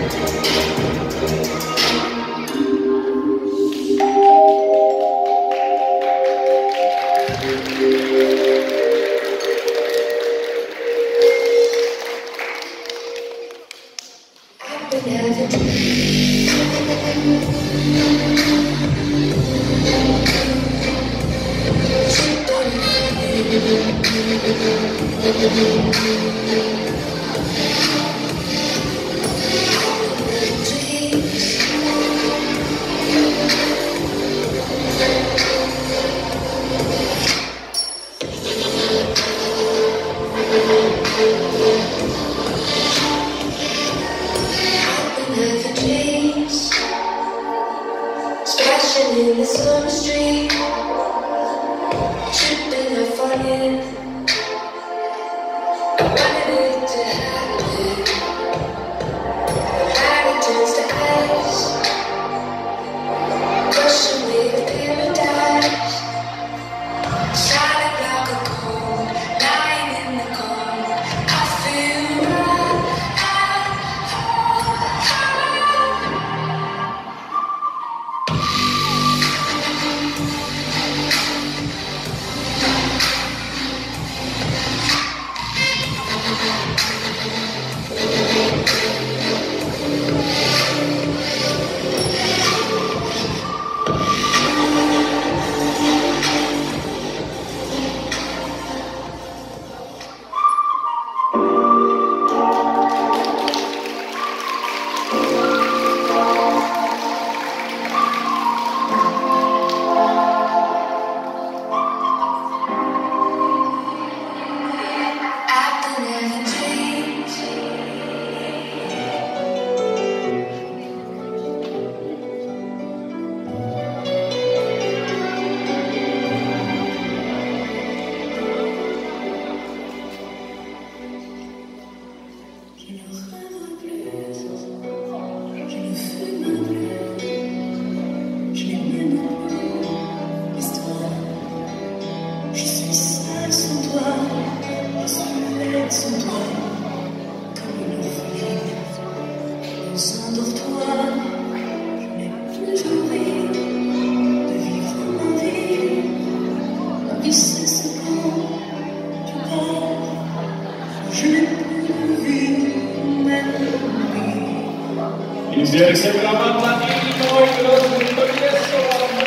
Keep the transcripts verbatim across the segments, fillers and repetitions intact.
In the summer street, tripping up for you. I wanted it to happen, but how it turns to ice, crushing away the paradise. Silent like a cold, lying in the cold. I feel right, high, high. Inizierse brava platino e grosso di questo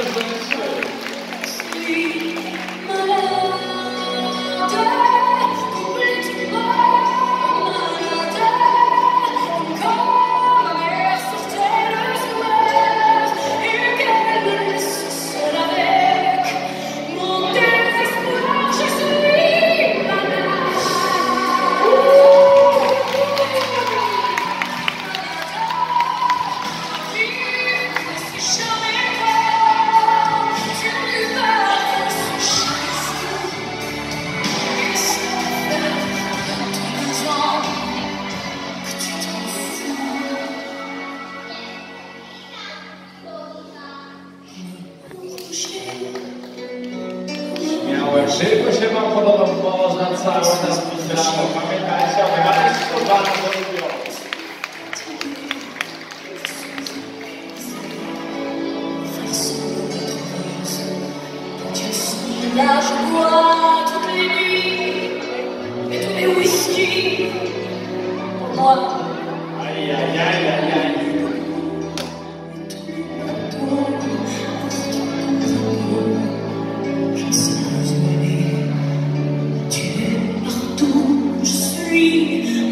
Miałem szybko się wam podobało na całe nas wygrało. Pamiętajcie, ale bardzo bardzo lubią. Là je bois toutes les nuits et tous les whisky pour moi. Aïe aïe aïe aïe aïe. Je sais où aller. Tu es partout où je suis.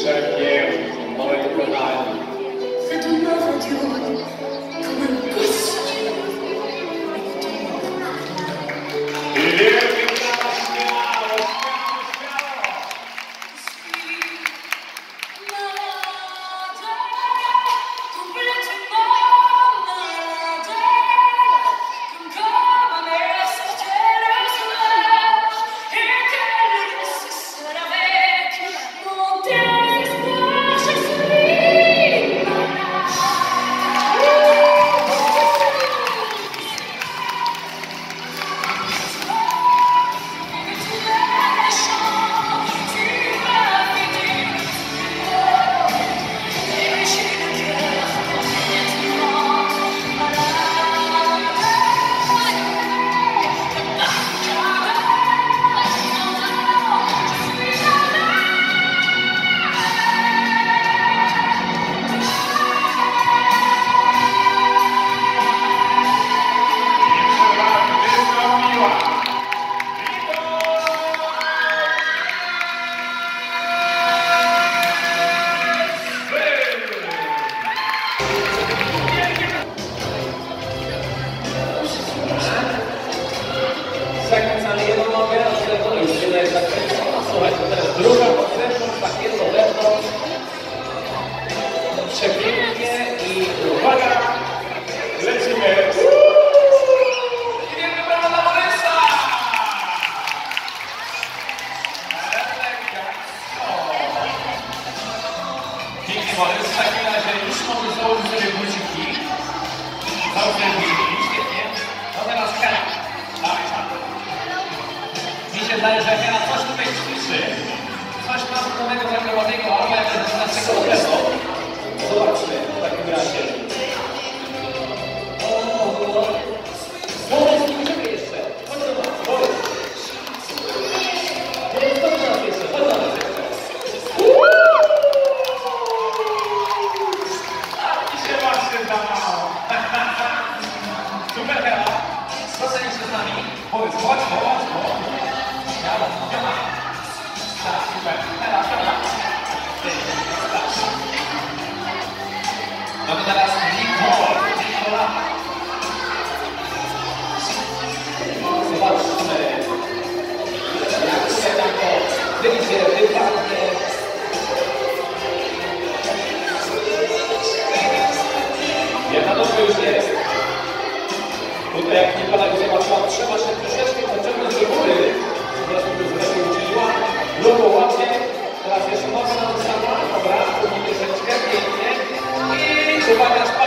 wszelkie, moi kochani. Zadumował Dieu comme un gosse. I wielkie brawa, śmiało, śmiało, śmiało. Zakręcamy jedną nogę, a drugą już jedna jest zakręcona. Słuchajcie, teraz druga pod zewnątrz, tak jedno wewnątrz. Przepięknie i uwaga! Lecimy. I wielkie brawa dla Borysa! Pięknie, Borys. W takim razie już mogę założyć sobie buciki. Założyłem buciki, świetnie. No teraz Hera. Dawaj, tam. Mi się zdaje, że Hera coś tutaj ćwiczy. Coś ma nowego zagrożonego, albo jakaś naszego nowego. Zobaczmy w takim razie. O, o, o. Borys, idziemy jeszcze. Chodź do nas, Borys. Borys, chodź do nas jeszcze, chodź do nas jeszcze. Tak mi się właśnie zdawało. Super, Hera. Proszę jeszcze z nami. Borys, chodź, chodź, chodź. Śmiało, śmiało. Tak, super. Hera, Hera. No to teraz Nicole. Nicola. Zobaczmy. Jak się nam to wyjdzie, wypadnie. Jedna nóżka już jest. Tutaj jak Nikola go zobaczyła, trzeba się troszeczkę pociągnąć do góry. Zresztą już wreszcie uczyniła. Lubo ładnie. Teraz jeszcze mocno nam sama. Dobra, tu troszeczkę, pięknie. I uwaga, spadła.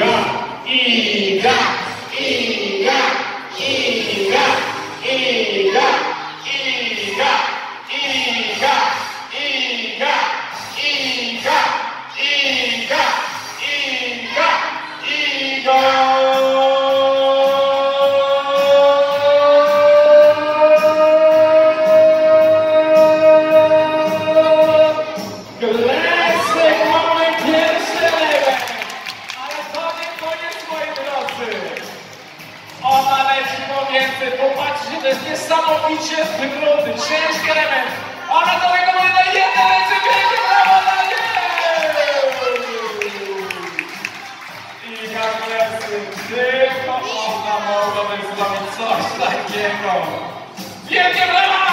Iga, Iga, Iga, Iga, Iga, Iga, Iga, Iga, Iga, Iga, Iga, Iga. Glecek mamy pierwszy element, ale to nie koniec, moi drodzy. Ona leci pomiędzy, popatrzcie, to jest niesamowicie wyglądy, ciężki element. Ona do tego nie daje jeden, lecę, wielkie brawo dla niej! I Glecek, tylko ona mogłaby zrobić coś takiego. Wielkie brawa!